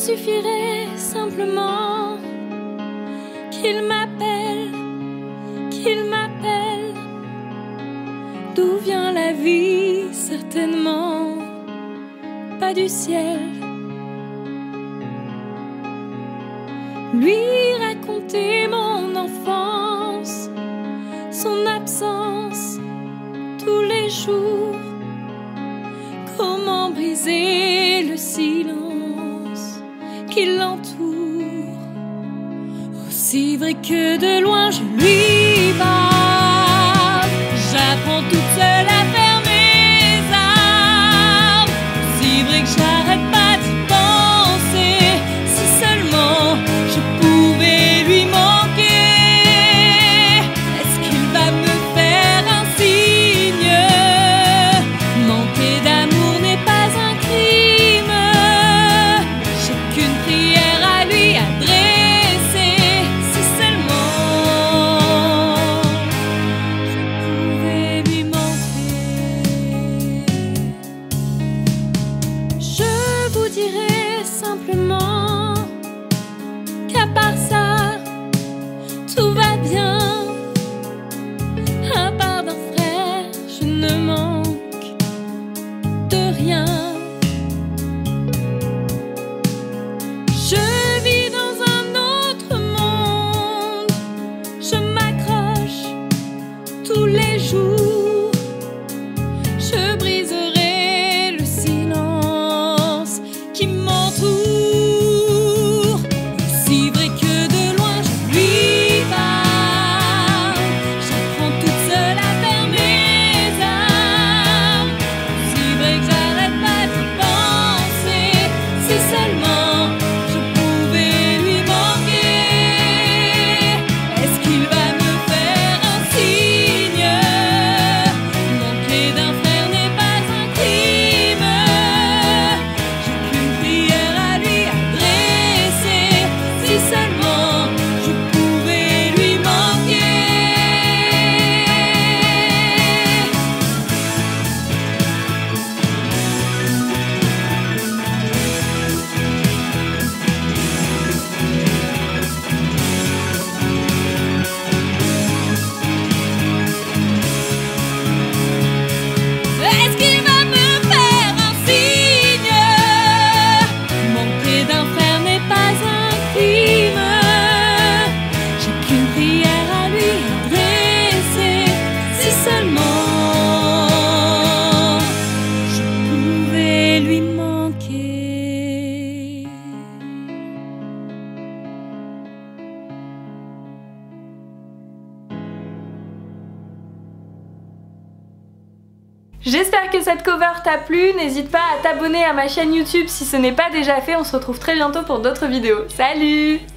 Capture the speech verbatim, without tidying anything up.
suffirait simplement qu'il m'appelle, qu'il m'appelle. D'où vient la vie? Certainement pas du ciel. Lui raconter mon enfance, son absence tous les jours. Comment briser le silence qui l'entoure? Aussi vrai que de loin je lui parle, j'apprends toute seule à faire mes armes. Aussi vrai que j'arrête pas d'y penser, si seulement je pouvais lui manquer. Est-ce qu'il va me faire un signe? Manquer d'amour n'est pas un crime. J'ai qu'une prière à lui adresser, si seulement je pouvais lui manquer. Je vous dirai simplement qu'à part ça, tout va bien. À part d'un frère, je ne manque de rien. Je vis dans un autre monde, je m'accroche tous les jours. Je briserai le silence qui m'entoure. Aussi vrai que de loin je lui parle, j'apprends toute seule à faire mes armes. Aussi vrai que j'arrête pas d'y penser, si seulement je pouvais lui manquer. Est-ce qu'il va me faire un signe? Manquer d'un frère n'est pas un crime. J'ai qu'une prière à lui adresser, si seulement je pouvais lui manquer. Est-ce qu'il va me faire un signe? Manquer d'un frère n'est pas un crime. J'ai qu'une prière à lui adresser, si seulement je pouvais lui manquer. J'espère que cette cover t'a plu, n'hésite pas à t'abonner à ma chaîne YouTube si ce n'est pas déjà fait, on se retrouve très bientôt pour d'autres vidéos. Salut!